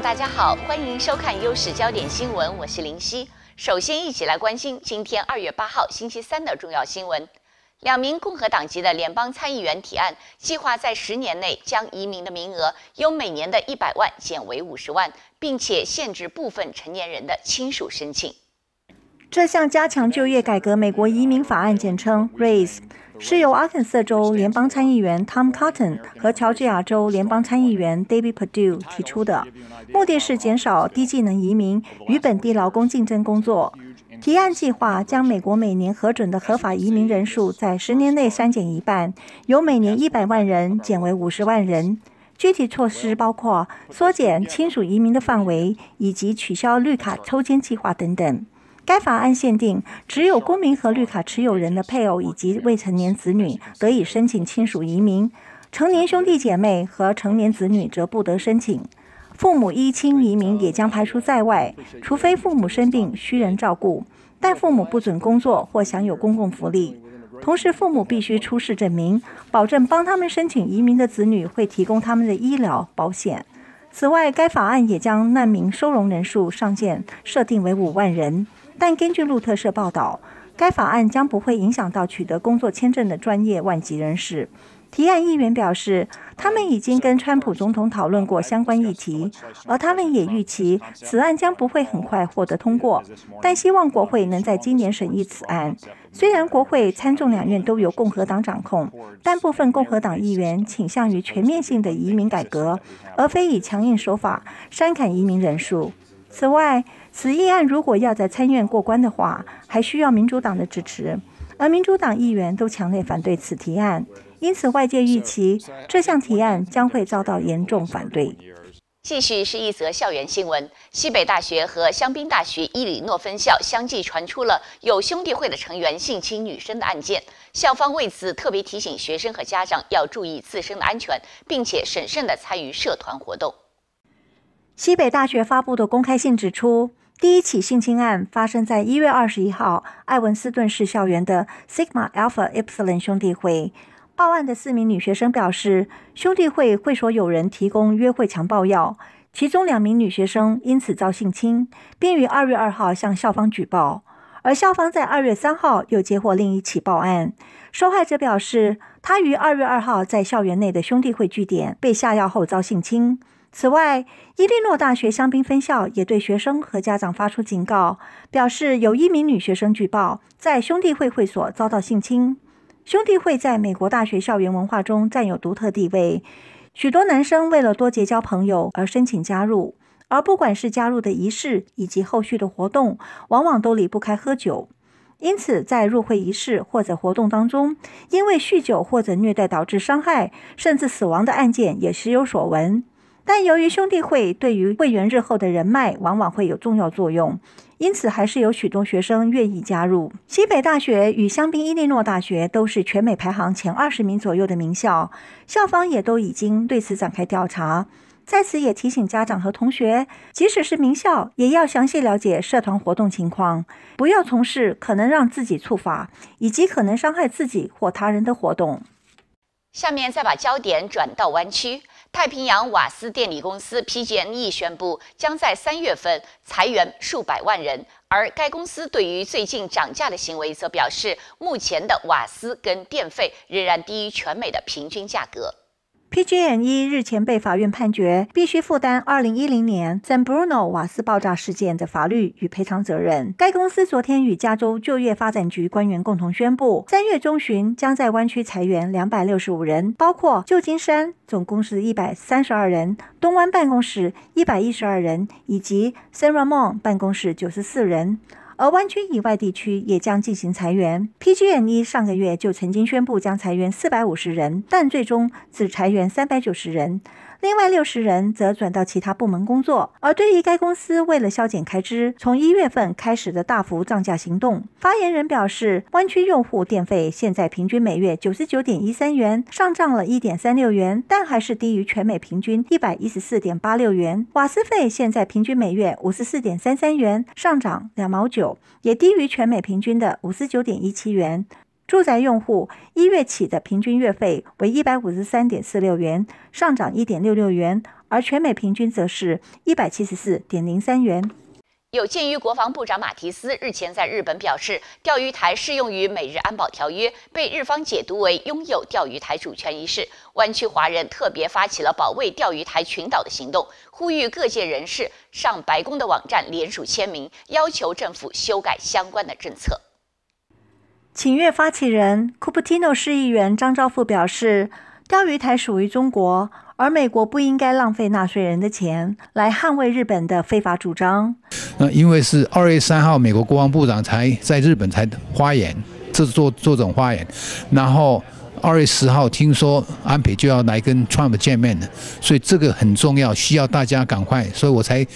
大家好，欢迎收看优视焦点新闻，我是林夕。首先，一起来关心今天2月8号星期三的重要新闻。2名共和党籍的联邦参议员提案，计划在10年内将移民的名额由每年的100万减为50万，并且限制部分成年人的亲属申请。 这项加强就业改革美国移民法案，简称 RACE， 是由阿肯色州联邦参议员 Tom Cotton 和乔治亚州联邦参议员 David Perdue 提出的，目的是减少低技能移民与本地劳工竞争工作。提案计划将美国每年核准的合法移民人数在10年内删减一半，由每年100万人减为50万人。具体措施包括缩减亲属移民的范围，以及取消绿卡抽签计划等等。该法案限定，只有公民和绿卡持有人的配偶以及未成年子女得以申请亲属移民，成年兄弟姐妹和成年子女则不得申请。父母依亲移民也将排除在外，除非父母生病需人照顾，但父母不准工作或享有公共福利。同时，父母必须出示证明，保证帮他们申请移民的子女会提供他们的医疗保险。此外，该法案也将难民收容人数上限设定为5万人。但根据路透社报道，该法案将不会影响到取得工作签证的专业外籍人士。提案议员表示，他们已经跟川普总统讨论过相关议题，而他们也预期此案将不会很快获得通过，但希望国会能在今年审议此案。虽然国会参众两院都由共和党掌控，但部分共和党议员倾向于全面性的移民改革，而非以强硬手法删砍移民人数。此外，此议案如果要在参院过关的话，还需要民主党的支持，而民主党议员都强烈反对此提案，因此外界预期这项提案将会遭到严重反对。 继续是一则校园新闻，西北大学和香槟大学伊里诺分校相继传出了有兄弟会的成员性侵女生的案件，校方为此特别提醒学生和家长要注意自身的安全，并且审慎地参与社团活动。 西北大学发布的公开信指出，第一起性侵案发生在1月21号艾文斯顿市校园的 Sigma Alpha Epsilon 兄弟会。报案的4名女学生表示，兄弟会会所有人提供约会强暴药，其中2名女学生因此遭性侵，并于2月2号向校方举报。而校方在2月3号又接获另一起报案，受害者表示，他于2月2号在校园内的兄弟会据点被下药后遭性侵。此外，伊利诺大学香槟分校也对学生和家长发出警告，表示有1名女学生举报在兄弟会会所遭到性侵。兄弟会在美国大学校园文化中占有独特地位，许多男生为了多结交朋友而申请加入，而不管是加入的仪式以及后续的活动，往往都离不开喝酒。因此，在入会仪式或者活动当中，因为酗酒或者虐待导致伤害甚至死亡的案件也时有所闻。但由于兄弟会对于会员日后的人脉往往会有重要作用，因此还是有许多学生愿意加入。西北大学与香槟伊利诺大学都是全美排行前20名左右的名校，校方也都已经对此展开调查。在此也提醒家长和同学，即使是名校，也要详细了解社团活动情况，不要从事可能让自己触法以及可能伤害自己或他人的活动。 下面再把焦点转到湾区。太平洋瓦斯电力公司 PG&E 宣布，将在3月份裁员数百万人，而该公司对于最近涨价的行为则表示，目前的瓦斯跟电费仍然低于全美的平均价格。 PG&E 日前被法院判决必须负担2010年 San Bruno 瓦斯爆炸事件的法律与赔偿责任。该公司昨天与加州就业发展局官员共同宣布，3月中旬将在湾区裁员265人，包括旧金山总共是132人，东湾办公室112人，以及 San Ramon 办公室94人。而湾区以外地区也将进行裁员。PG&E 上个月就曾经宣布将裁员450人，但最终只裁员390人。另外60人则转到其他部门工作。而对于该公司为了削减开支，从1月份开始的大幅涨价行动，发言人表示，湾区用户电费现在平均每月 99.13 元，上涨了 1.36 元，但还是低于全美平均 114.86 元。瓦斯费现在平均每月 54.33 元，上涨2毛9，也低于全美平均的 59.17 元。住宅用户1月起的平均月费为 153.46 元，上涨 1.66 元， 而全美平均则是174.03元。 有鉴于国防部长马提斯日前在日本表示，钓鱼台适用于美日安保条约，被日方解读为拥有钓鱼台主权一事，湾区华人特别发起了保卫钓鱼台群岛的行动，呼吁各界人士上白宫的网站联署签名，要求政府修改相关的政策。 请愿发起人库普蒂诺市议员张昭富表示，钓鱼台属于中国，而美国不应该浪费纳税人的钱来捍卫日本的非法主张。 因为是2月3号，美国国防部长才在日本才发言，做这种发言，然后2月10号听说安倍就要来跟 Trump 见面了，所以这个很重要，需要大家赶快，所以我才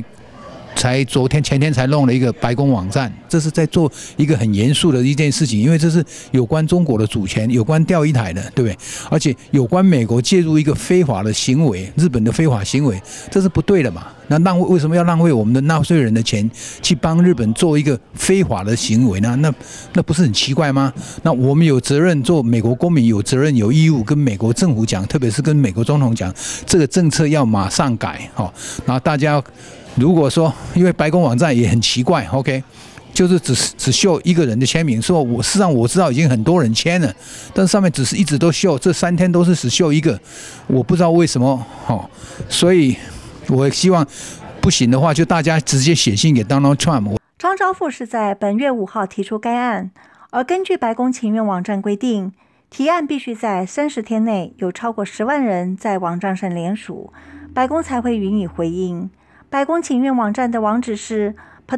前天才弄了一个白宫网站，这是在做一个很严肃的一件事情，因为这是有关中国的主权，有关钓鱼台的，对不对？而且有关美国介入一个非法的行为，日本的非法行为，这是不对的嘛？那为什么要浪费我们的纳税人的钱去帮日本做一个非法的行为呢？那不是很奇怪吗？那我们有责任，做美国公民有责任有义务跟美国政府讲，特别是跟美国总统讲，这个政策要马上改，然后大家。如果说，因为白宫网站也很奇怪 ，OK， 就是只秀一个人的签名，说事实上我知道已经很多人签了，但上面只是一直都秀，这3天都是只秀一个，我不知道为什么，所以我希望不行的话，就大家直接写信给 Donald Trump。 张昭富是在本月5号提出该案，而根据白宫请愿网站规定，提案必须在30天内有超过10万人在网站上联署，白宫才会予以回应。白宫请愿网站的网址是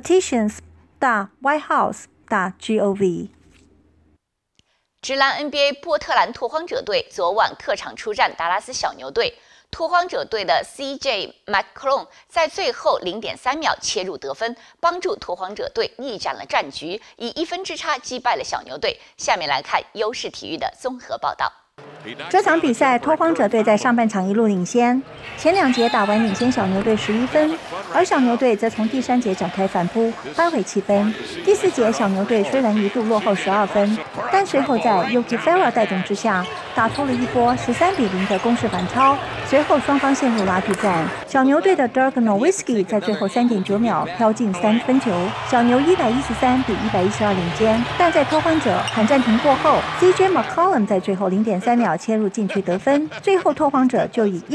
petitions.whitehouse.gov。 职篮 NBA 波特兰拓荒者队昨晚客场出战达拉斯小牛队，拓荒者队的 CJ McCollum 在最后0.3秒切入得分，帮助拓荒者队逆转了战局，以1分之差击败了小牛队。下面来看优视体育的综合报道。 这场比赛，拓荒者队在上半场一路领先，前2节打完领先小牛队11分，而小牛队则从第3节展开反扑，扳回7分。第4节，小牛队虽然一度落后12分，但随后在 Yogi Ferrell 带动之下，打出了一波13-0的攻势反超。随后双方陷入拉锯战，小牛队的 Dirk Nowitzki 在最后3.9秒飘进3分球，小牛113-112领先。但在拓荒者喊暂停过后 ，CJ McCollum 在最后0.3秒切入禁区得分，最后拓荒者就以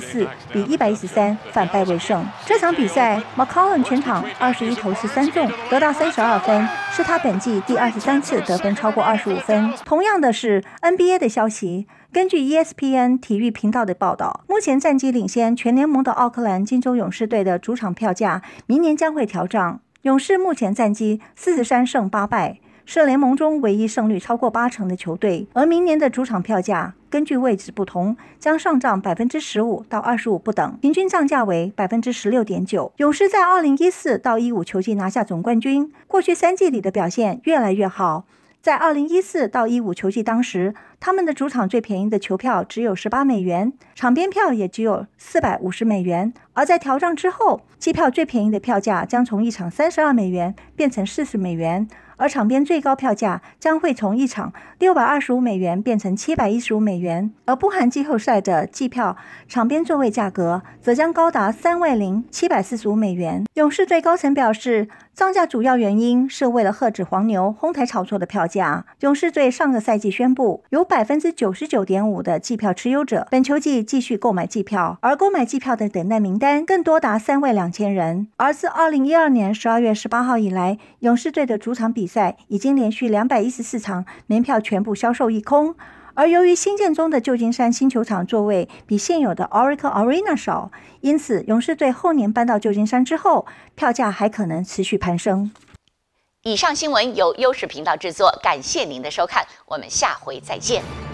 114-113反败为胜。这场比赛 ，McCollum 全场21投13中，得到32分，是他本季第23次得分超过25分。同样的是 NBA 的消息。根据 ESPN 体育频道的报道，目前战绩领先全联盟的奥克兰金州勇士队的主场票价明年将会调涨。勇士目前战绩43胜8败，是联盟中唯一胜率超过80%的球队。而明年的主场票价根据位置不同，将上涨15%到25%不等，平均涨价为16.9%。勇士在2014到15球季拿下总冠军，过去3季里的表现越来越好。在2014到15球季当时，他们的主场最便宜的球票只有18美元，场边票也只有450美元。而在调涨之后，机票最便宜的票价将从一场32美元变成40美元，而场边最高票价将会从一场625美元变成715美元。而不含季后赛的季票场边座位价格则将高达30745美元。勇士队高层表示，涨价主要原因是为了遏制黄牛哄抬炒作的票价。勇士队上个赛季宣布，有99.5%的季票持有者本球季继续购买季票，而购买季票的等待名单更多达32000人。而自2012年12月18号以来，勇士队的主场比赛已经连续214场门票全部销售一空。而由于新建中的旧金山新球场座位比现有的 Oracle Arena 少，因此勇士队后年搬到旧金山之后，票价还可能持续攀升。 以上新闻由优视频道制作，感谢您的收看，我们下回再见。